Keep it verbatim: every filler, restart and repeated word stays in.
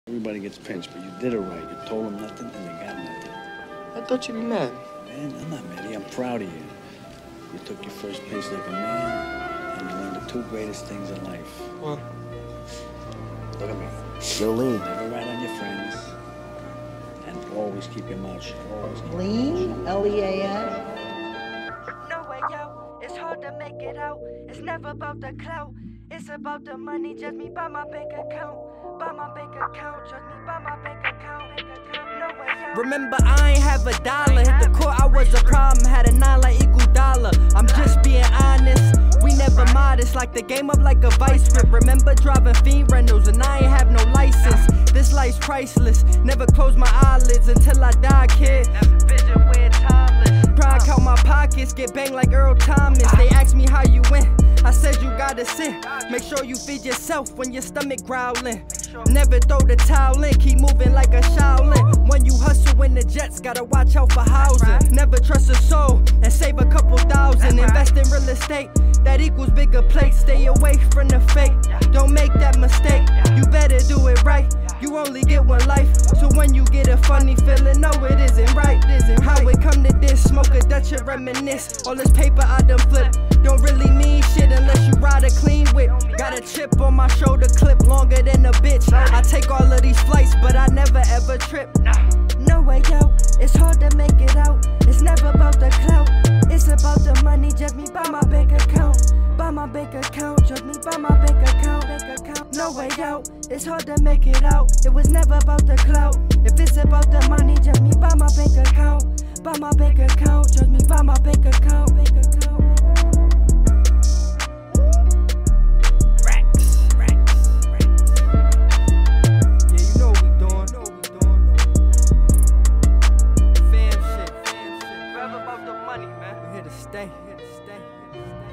Everybody gets pinched, but you did it right. You told them nothing, and they got nothing. I thought you'd be mad. Man, I'm not mad. I'm proud of you. You took your first pace like a man, and you learned the two greatest things in life. Well, look at me. Still lean. Never rat on your friends, and always keep your mouth shut. Always keep Lean? L E A N? No way out, it's hard to make it out. It's never about the clout, it's about the money. Judge me by my bank account, by my bank account. Judge me by my bank account, bank account. No way out. Remember, I ain't have a dollar. Hit the court, I was a problem. Had a nine like equal dollar. I'm just being honest. We never modest, like the game up like a vice grip. Remember driving fiend rentals, and I ain't have no license. This life's priceless. Never close my eyelids until I die, kid. Vision weird timeless. Try and count my pockets, get banged like Earl Thomas. They asked me how you went. I said you gotta sit. Make sure you feed yourself when your stomach growling. Never throw the towel in, keep moving like a Shaolin. When you hustle in the jets, gotta watch out for housing. Never trust a soul and save a couple thousand. Invest in real estate, that equals bigger plates. Stay away from the fake, don't make that mistake. You better do it right, you only get one life. So when you get a funny feeling, no it isn't right. How it come to this, smoke a Dutch and reminisce. All this paper I done flip, don't really mean shit unless you ride a clean whip. Got a chip on my shoulder, clip longer than a bitch. I take all of these flights, but I never ever trip. No way out, it's hard to make it out. It's never about the clout, it's about the money. Judge me by my bank account, by my bank account. Judge me by my bank account, bank account. No way out, it's hard to make it out. It was never about the clout. If it's about the money, judge me by my bank account, by my bank account. Judge me by my bank account, bank account. Stay, here to stay, here to stay.